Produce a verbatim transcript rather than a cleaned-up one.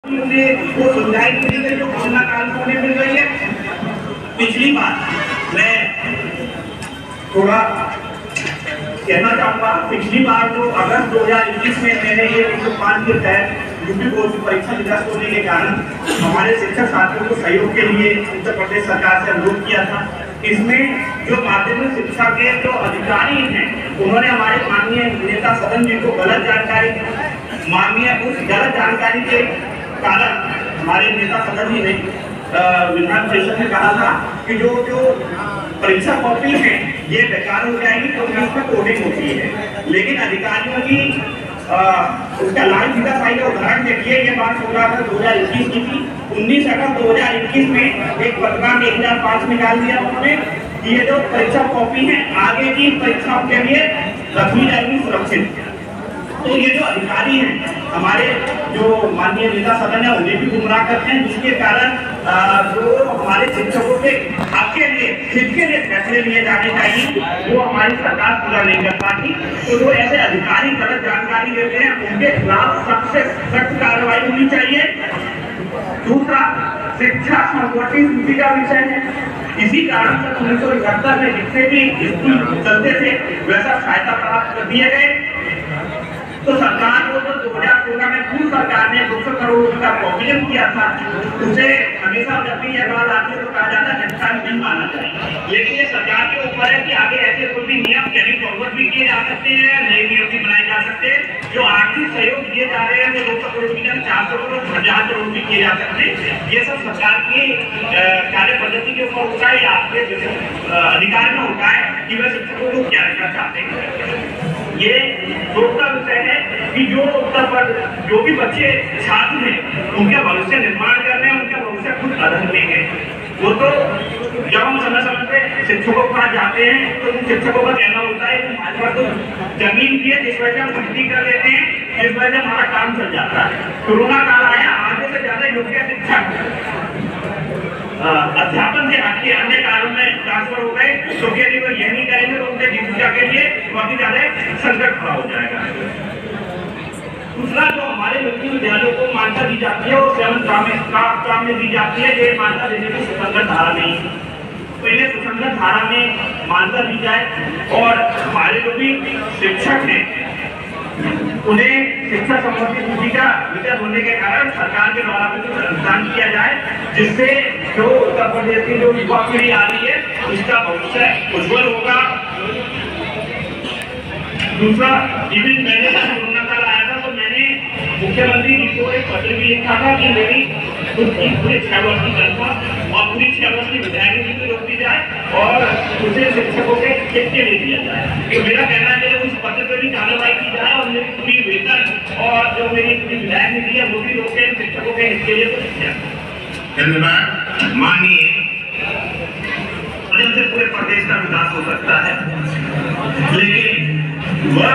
वो सुविधाएं मिली गई जो कोरोना काल में मिल रही है। पिछली बार मैं थोड़ा कहना चाहूँगा, पिछली बार तो अगस्त दो हजार इक्कीस में मैंने ये एक सौ पाँच के तहत यूपी बोर्ड की परीक्षा निरस्त होने के कारण हमारे शिक्षक साथियों को सहयोग के लिए उत्तर प्रदेश सरकार से अनुरोध किया था। इसमें जो माध्यमिक शिक्षा के जो अधिकारी हैं उन्होंने हमारे माननीय नेता सदन जी को गलत जानकारी माननीय उस गलत जानकारी के कारण हमारे नेता सदन जी ने विधान परिषद में कहा था कि जो जो परीक्षा कॉपी है ये बेकार हो जाएगी क्योंकि तो इसमें कोडिंग होती है। लेकिन अधिकारियों की आ, उसका लाल सीधा साई का उदाहरण देखिए। ये बात सोलह अगस्त दो हजार इक्कीस की थी। उन्नीस अगस्त दो हजार इक्कीस में एक पत्रकार एक हजार पाँच निकाल दिया उन्होंने, ये जो परीक्षा कॉपी है आगे की परीक्षाओं के लिए रखी जाएगी सुरक्षित। तो ये जो अधिकारी हैं हमारे जो माननीय नेता सदन है उन्हें भी गुमराह करते हैं, जिसके कारण जो हमारे शिक्षकों के हक के लिए हित के लिए फैसले लिए जाने चाहिए वो हमारी सरकार पूरा नहीं कर पाती। तो जो ऐसे अधिकारी गलत जानकारी देते हैं उनके खिलाफ सबसे सख्त कार्रवाई होनी चाहिए। दूसरा, शिक्षा संवर्ती सूची का विषय है। इसी कारण से उन्नीस सौ इकहत्तर में जितने भी स्कूल चलते थे वैसा सहायता प्राप्त कर दिए गए। तो सरकार को तो दो हजार सोलह में पूर्व सरकार ने दो सौ करोड़ रुपए का प्रोविजन किया था, उसे हमेशा जब भी यह बात आती है तो कहा जाता है जनता नहीं माना चाहिए। लेकिन ये सरकार के ऊपर है कि आगे ऐसे कोई भी नियम कैरी फॉरवर्ड भी किए जा सकते हैं, नए नियम भी बनाए जा सकते हैं। जो आर्थिक सहयोग दिए जा रहे हैं वो दो सौ करोड़ की जगह चार सौ करोड़ हजार करोड़ भी किए जा सकते हैं। ये सब सरकार की कार्य पद्धति के ऊपर होता है या आपके अधिकार में होता है कि वह शिक्षकों को क्या करना चाहते हैं। ये दूसरा विषय है कि जो उत्तर पर जो भी बच्चे छात्र हैं उनका भविष्य निर्माण करने हैं, उनका भविष्य खुद बदलने हैं। वो तो जब हम समय समय पे शिक्षकों के पास जाते हैं तो उन शिक्षकों का कहना होता है कि हमारे पास तो जमीन की है जिस वजह से हम भर्ती कर लेते हैं, जिस वजह से हमारा काम चल जाता है। कोरोना काल आया, आधे से ज्यादा योग्य शिक्षक अध्यापन से हटके अन्य कार्यों में ट्रांसफर हो गए, क्योंकि यदि वो यह नहीं करेंगे तो उनके जीविका के लिए बहुत ही ज्यादा संकट खड़ा हो जाएगा। दूसरा, जो हमारे निजी विद्यालयों को मान्यता दी जाती है और सेवन काम में दी जाती है, ये मान्यता देने की सुसंगत धारा नहीं है। तो इन्हें सुसंगत धारा में मान्यता दी जाए और हमारे जो भी शिक्षक हैं उन्हें शिक्षा संबंधी सूची का विषय होने के कारण सरकार के द्वारा भी कुछ अनुदान किया जाए, जिससे जो उत्तर प्रदेश की जो युवा पीढ़ी आ रही है उसका भविष्य उज्जवल होगा। दूसरा, इवन मैंने कोरोना काल आया था तो मैंने मुख्यमंत्री जी को एक पत्र भी लिखा था कि मेरी पूरे छह वर्ष की तनख्वाह और पूरी छह वर्ष की विधायक भी रोक दी जाए और उसे शिक्षकों के हित के लिए दिया जाए। तो मेरा कहना है कि उस पत्र पर भी कार्रवाई की जाए और मेरी पूरी वेतन और जो मेरी पूरी विधायक निधि है वो भी रोके, शिक्षकों के हित के लिए कुछ किया। धन्यवाद। मानिए पूरे प्रदेश का विकास हो सकता है, लेकिन